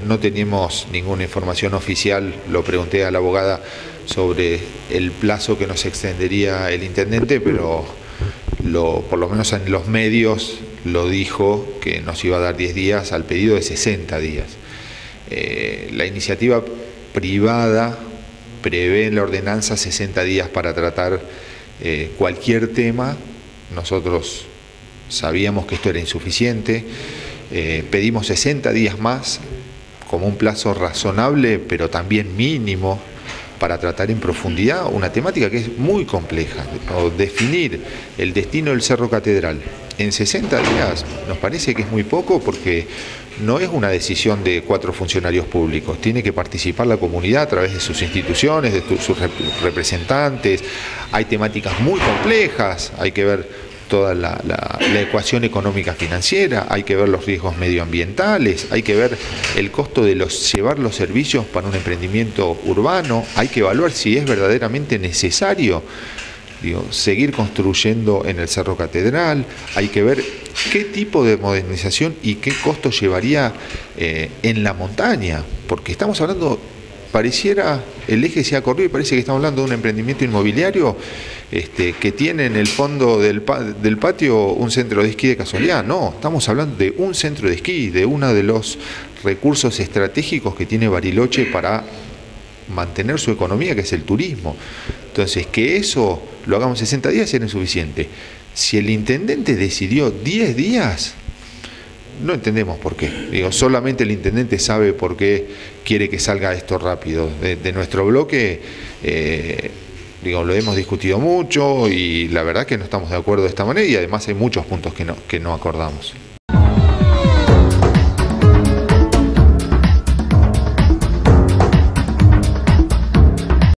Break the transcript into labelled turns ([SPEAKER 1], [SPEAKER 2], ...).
[SPEAKER 1] no tenemos ninguna información oficial. Lo pregunté a la abogada sobre el plazo que nos extendería el intendente, pero por lo menos en los medios lo dijo que nos iba a dar 10 días al pedido de 60 días. La iniciativa privada prevé en la ordenanza 60 días para tratar cualquier tema. Nosotros sabíamos que esto era insuficiente, pedimos 60 días más como un plazo razonable, pero también mínimo, para tratar en profundidad una temática que es muy compleja. O definir el destino del Cerro Catedral en 60 días nos parece que es muy poco, porque no es una decisión de 4 funcionarios públicos, tiene que participar la comunidad a través de sus instituciones, de sus representantes. Hay temáticas muy complejas, hay que ver toda la ecuación económica financiera, hay que ver los riesgos medioambientales, hay que ver el costo de llevar los servicios para un emprendimiento urbano, hay que evaluar si es verdaderamente necesario seguir construyendo en el Cerro Catedral, hay que ver qué tipo de modernización y qué costo llevaría en la montaña, porque estamos hablando, pareciera, el eje se ha corrido y parece que estamos hablando de un emprendimiento inmobiliario que tiene en el fondo del patio un centro de esquí de casualidad. No, estamos hablando de un centro de esquí, de uno de los recursos estratégicos que tiene Bariloche para mantener su economía, que es el turismo. Entonces, que eso lo hagamos 60 días era insuficiente. Si el intendente decidió 10 días, no entendemos por qué. Solamente el intendente sabe por qué quiere que salga esto rápido. De nuestro bloque, lo hemos discutido mucho y la verdad que no estamos de acuerdo de esta manera, y además hay muchos puntos que no acordamos.